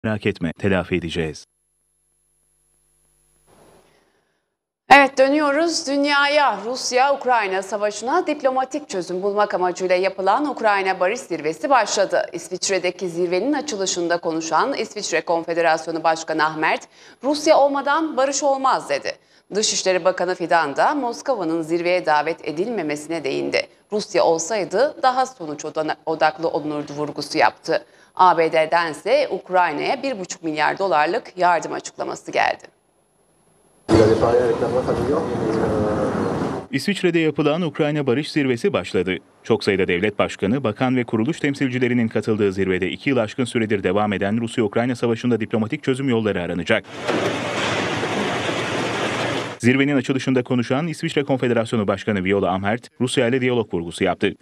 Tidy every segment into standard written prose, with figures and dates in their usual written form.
Merak etme, telafi edeceğiz. Evet, dönüyoruz dünyaya. Rusya-Ukrayna savaşına diplomatik çözüm bulmak amacıyla yapılan Ukrayna Barış Zirvesi başladı. İsviçre'deki zirvenin açılışında konuşan İsviçre Konfederasyonu Başkanı Ahmet, Rusya olmadan barış olmaz dedi. Dışişleri Bakanı Fidan da Moskova'nın zirveye davet edilmemesine değindi. Rusya olsaydı daha sonuç odaklı olunurdu vurgusu yaptı. ABD'dense Ukrayna'ya 1,5 milyar dolarlık yardım açıklaması geldi. İsviçre'de yapılan Ukrayna Barış Zirvesi başladı. Çok sayıda devlet başkanı, bakan ve kuruluş temsilcilerinin katıldığı zirvede 2 yıl aşkın süredir devam eden Rusya-Ukrayna savaşında diplomatik çözüm yolları aranacak. Zirvenin açılışında konuşan İsviçre Konfederasyonu Başkanı Viola Amherd, Rusya ile diyalog vurgusu yaptı.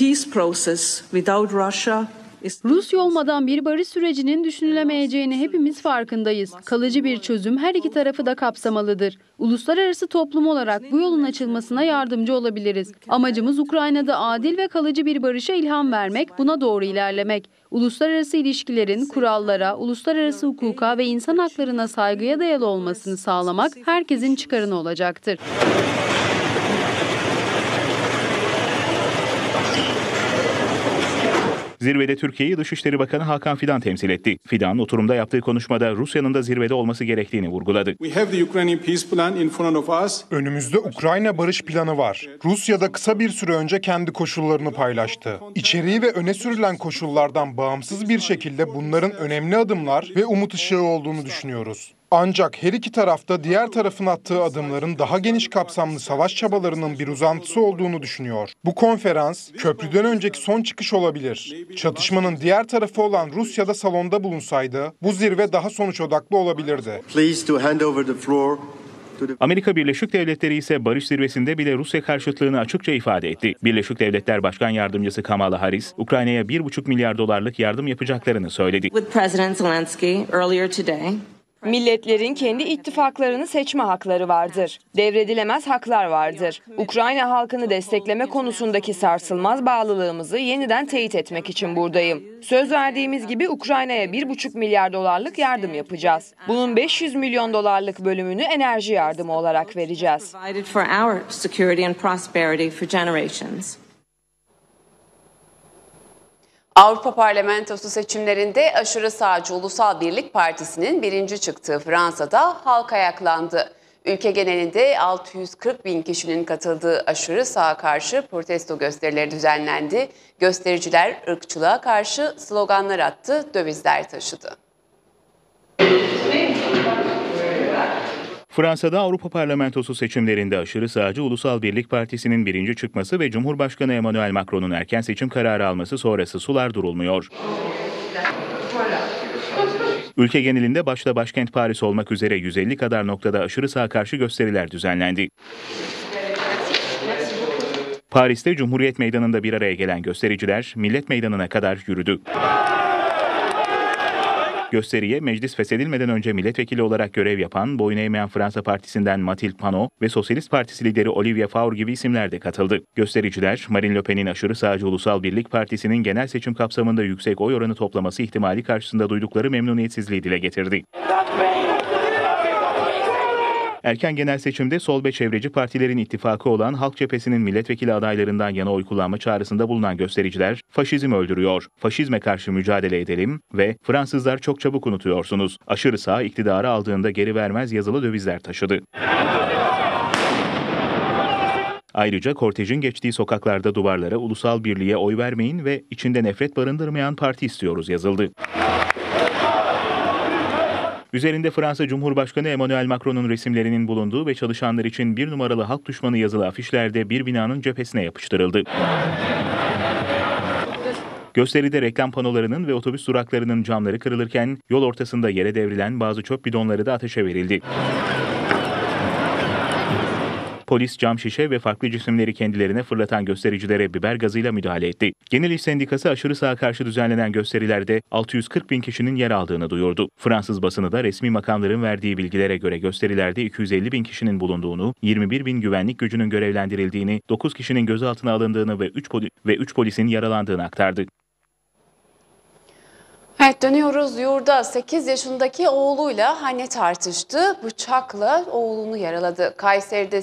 Rusya olmadan bir barış sürecinin düşünülemeyeceğini hepimiz farkındayız. Kalıcı bir çözüm her iki tarafı da kapsamalıdır. Uluslararası toplum olarak bu yolun açılmasına yardımcı olabiliriz. Amacımız Ukrayna'da adil ve kalıcı bir barışa ilham vermek, buna doğru ilerlemek. Uluslararası ilişkilerin kurallara, uluslararası hukuka ve insan haklarına saygıya dayalı olmasını sağlamak herkesin çıkarına olacaktır. Zirvede Türkiye'yi Dışişleri Bakanı Hakan Fidan temsil etti. Fidan, oturumda yaptığı konuşmada Rusya'nın da zirvede olması gerektiğini vurguladı. Önümüzde Ukrayna barış planı var. Rusya da kısa bir süre önce kendi koşullarını paylaştı. İçeriği ve öne sürülen koşullardan bağımsız bir şekilde bunların önemli adımlar ve umut ışığı olduğunu düşünüyoruz. Ancak her iki tarafta diğer tarafın attığı adımların daha geniş kapsamlı savaş çabalarının bir uzantısı olduğunu düşünüyor. Bu konferans, köprüden önceki son çıkış olabilir. Çatışmanın diğer tarafı olan Rusya'da salonda bulunsaydı, bu zirve daha sonuç odaklı olabilirdi. Amerika Birleşik Devletleri ise barış zirvesinde bile Rusya karşıtlığını açıkça ifade etti. Birleşik Devletler Başkan Yardımcısı Kamala Harris, Ukrayna'ya 1,5 milyar dolarlık yardım yapacaklarını söyledi. Milletlerin kendi ittifaklarını seçme hakları vardır. Devredilemez haklar vardır. Ukrayna halkını destekleme konusundaki sarsılmaz bağlılığımızı yeniden teyit etmek için buradayım. Söz verdiğimiz gibi Ukrayna'ya 1,5 milyar dolarlık yardım yapacağız. Bunun 500 milyon dolarlık bölümünü enerji yardımı olarak vereceğiz. Avrupa Parlamentosu seçimlerinde aşırı sağcı Ulusal Birlik Partisi'nin birinci çıktığı Fransa'da halk ayaklandı. Ülke genelinde 640 bin kişinin katıldığı aşırı sağa karşı protesto gösterileri düzenlendi. Göstericiler ırkçılığa karşı sloganlar attı, dövizler taşıdı. Fransa'da Avrupa Parlamentosu seçimlerinde aşırı sağcı Ulusal Birlik Partisi'nin birinci çıkması ve Cumhurbaşkanı Emmanuel Macron'un erken seçim kararı alması sonrası sular durulmuyor. Ülke genelinde başta başkent Paris olmak üzere 150 kadar noktada aşırı sağa karşı gösteriler düzenlendi. Paris'te Cumhuriyet Meydanı'nda bir araya gelen göstericiler Millet Meydanı'na kadar yürüdü. Gösteriye meclis feshedilmeden önce milletvekili olarak görev yapan boyun eğmeyen Fransa Partisi'nden Mathilde Panot ve Sosyalist Partisi lideri Olivier Faure gibi isimler de katıldı. Göstericiler, Marine Le Pen'in aşırı sağcı Ulusal Birlik Partisi'nin genel seçim kapsamında yüksek oy oranı toplaması ihtimali karşısında duydukları memnuniyetsizliği dile getirdi. Erken genel seçimde sol ve çevreci partilerin ittifakı olan Halk Cephesi'nin milletvekili adaylarından yana oy kullanma çağrısında bulunan göstericiler, faşizm öldürüyor, faşizme karşı mücadele edelim ve Fransızlar çok çabuk unutuyorsunuz. Aşırı sağ iktidarı aldığında geri vermez yazılı dövizler taşıdı. Ayrıca kortejin geçtiği sokaklarda duvarlara Ulusal Birliğe oy vermeyin ve içinde nefret barındırmayan parti istiyoruz yazıldı. Üzerinde Fransa Cumhurbaşkanı Emmanuel Macron'un resimlerinin bulunduğu ve çalışanlar için bir numaralı halk düşmanı yazılı afişler bir binanın cephesine yapıştırıldı. Gösteride reklam panolarının ve otobüs duraklarının camları kırılırken yol ortasında yere devrilen bazı çöp bidonları da ateşe verildi. Polis cam şişe ve farklı cisimleri kendilerine fırlatan göstericilere biber gazıyla müdahale etti. Genel İş Sendikası aşırı sağa karşı düzenlenen gösterilerde 640 bin kişinin yer aldığını duyurdu. Fransız basını da resmi makamların verdiği bilgilere göre gösterilerde 250 bin kişinin bulunduğunu, 21 bin güvenlik gücünün görevlendirildiğini, 9 kişinin gözaltına alındığını ve 3 polisin yaralandığını aktardı. Evet, dönüyoruz. Yurda 8 yaşındaki oğluyla anne tartıştı. Bıçakla oğlunu yaraladı. Kayseri'de